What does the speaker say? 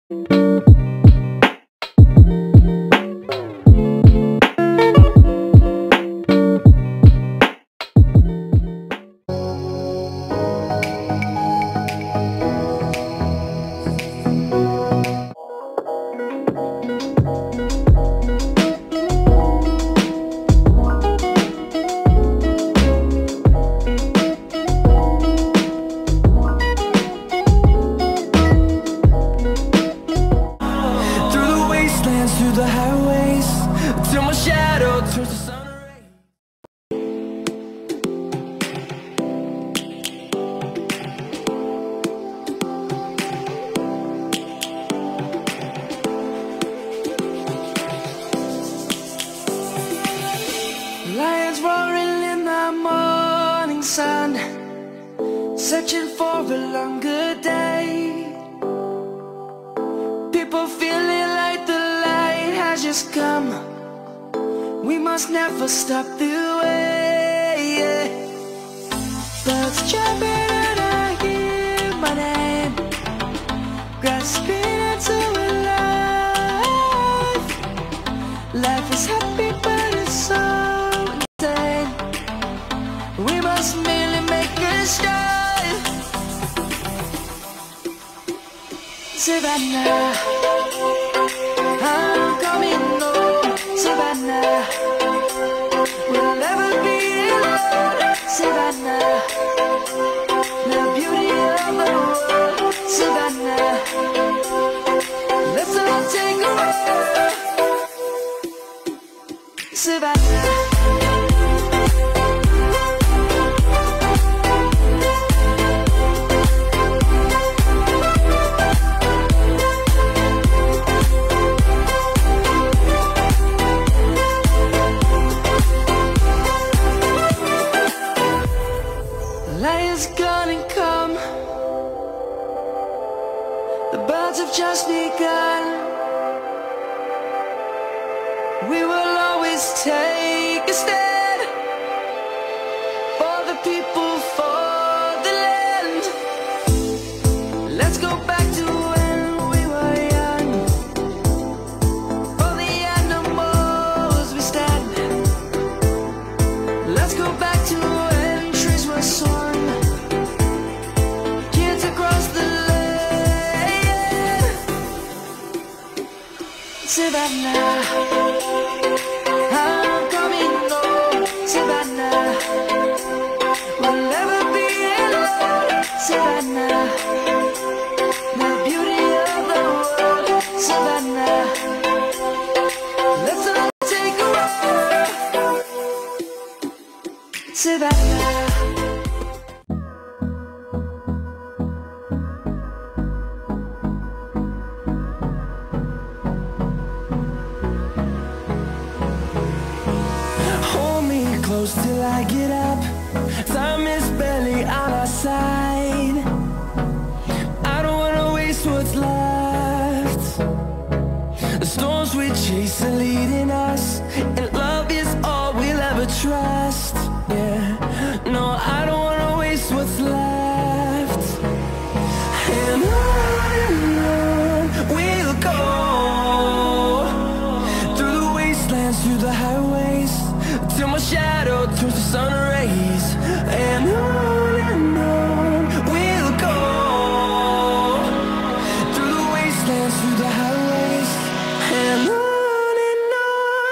Through the highways, till my shadow turns to sun rays. Lions roaring in the morning sun, searching for a longer day. People feeling like the light has just come. We must never stop the way. Birds chirping and I hear my name, grasping into a life. Life is happy but it's so insane. We must merely make a start. Savannah, I'm coming home. Savannah, we'll never be alone. Savannah, the beauty of the world. Savannah, let's all take a walk. Savannah. Lion's gonna come. The birds have just begun. We will always take a stand for the people, for the land. Let's go back to when we were young. For the animals we stand. Let's go back to when trees were swung. Savannah, I'm coming home. Savannah, we'll never be alone. Savannah, the beauty of the world. Savannah, let's all take a walk. Savannah. Close till I get up. Time is barely on our side. I don't wanna waste what's left. The storms we chase are leading us, and love is all we'll ever trust. Yeah, no, I don't wanna waste what's left. And on we'll go, through the wastelands, through the highways, till my shadow turns to sun rays. And on we'll go, through the wastelands, through the highways. And on